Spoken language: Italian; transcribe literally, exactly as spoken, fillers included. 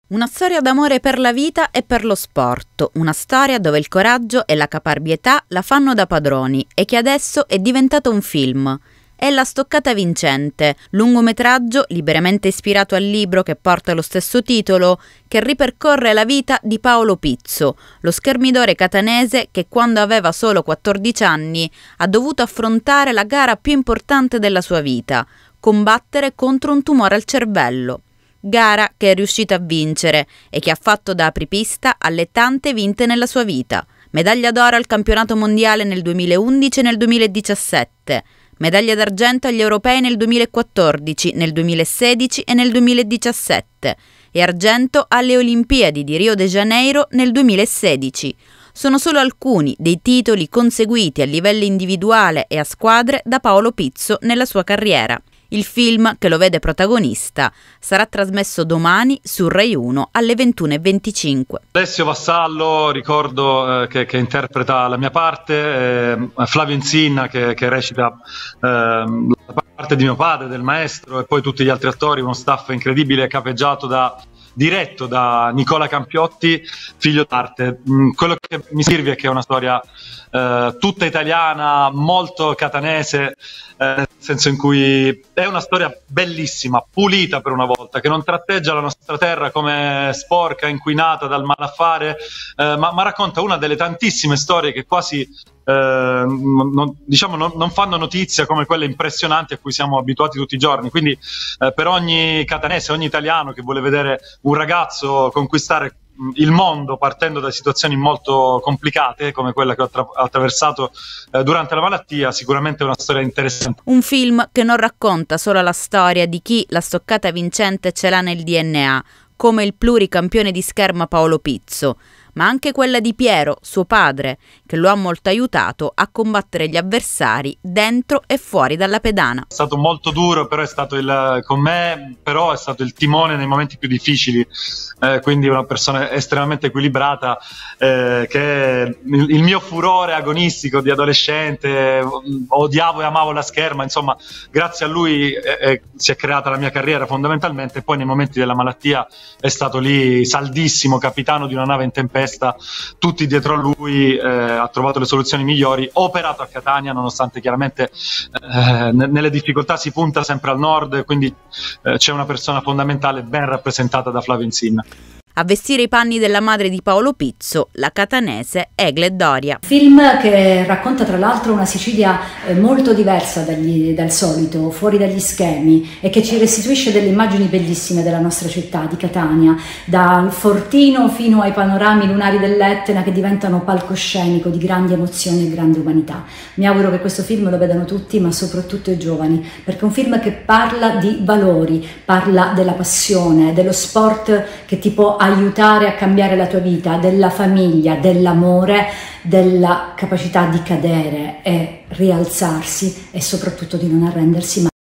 Una storia d'amore per la vita e per lo sport, una storia dove il coraggio e la caparbietà la fanno da padroni e che adesso è diventato un film. È La stoccata vincente, lungometraggio liberamente ispirato al libro che porta lo stesso titolo, che ripercorre la vita di Paolo Pizzo, lo schermidore catanese che quando aveva solo quattordici anni ha dovuto affrontare la gara più importante della sua vita, combattere contro un tumore al cervello. Gara che è riuscito a vincere e che ha fatto da apripista alle tante vinte nella sua vita. Medaglia d'oro al campionato mondiale nel duemilaundici e nel duemiladiciassette, medaglia d'argento agli europei nel duemilaquattordici, nel duemilasedici e nel duemiladiciassette e argento alle Olimpiadi di Rio de Janeiro nel duemilasedici. Sono solo alcuni dei titoli conseguiti a livello individuale e a squadre da Paolo Pizzo nella sua carriera. Il film, che lo vede protagonista, sarà trasmesso domani su Rai uno alle ventuno e venticinque. Alessio Vassallo, ricordo eh, che, che interpreta la mia parte, eh, Flavio Insinna che, che recita eh, la parte di mio padre, del maestro, e poi tutti gli altri attori, uno staff incredibile capeggiato da... diretto da Nicola Campiotti, figlio d'arte. Quello che mi sirve è che è una storia eh, tutta italiana, molto catanese, eh, nel senso in cui è una storia bellissima, pulita per una volta, che non tratteggia la nostra terra come sporca, inquinata dal malaffare, eh, ma, ma racconta una delle tantissime storie che quasi eh, non, diciamo, non, non fanno notizia come quelle impressionanti a cui siamo abituati tutti i giorni. Quindi eh, per ogni catanese, ogni italiano che vuole vedere un ragazzo conquistare il mondo partendo da situazioni molto complicate come quella che ho attra attraversato eh, durante la malattia, sicuramente è una storia interessante. Un film che non racconta solo la storia di chi la stoccata vincente ce l'ha nel D N A, come il pluricampione di scherma Paolo Pizzo, ma anche quella di Piero, suo padre, che lo ha molto aiutato a combattere gli avversari dentro e fuori dalla pedana. È stato molto duro, però è stato il, con me, però è stato il timone nei momenti più difficili, eh, quindi una persona estremamente equilibrata, eh, che il, il mio furore agonistico di adolescente, odiavo e amavo la scherma, insomma, grazie a lui eh, eh, si è creata la mia carriera fondamentalmente, e poi nei momenti della malattia è stato lì saldissimo, capitano di una nave in tempesta, tutti dietro a lui, eh, ha trovato le soluzioni migliori, ho operato a Catania nonostante chiaramente eh, nelle difficoltà si punta sempre al nord, quindi eh, c'è una persona fondamentale ben rappresentata da Flavio Insinna. A vestire i panni della madre di Paolo Pizzo, la catanese Egle Doria. Film che racconta tra l'altro una Sicilia molto diversa dagli, dal solito, fuori dagli schemi, e che ci restituisce delle immagini bellissime della nostra città, di Catania, dal Fortino fino ai panorami lunari dell'Etna che diventano palcoscenico di grandi emozioni e grande umanità. Mi auguro che questo film lo vedano tutti, ma soprattutto i giovani, perché è un film che parla di valori, parla della passione, dello sport che ti può aiutare a cambiare la tua vita, della famiglia, dell'amore, della capacità di cadere e rialzarsi e soprattutto di non arrendersi mai.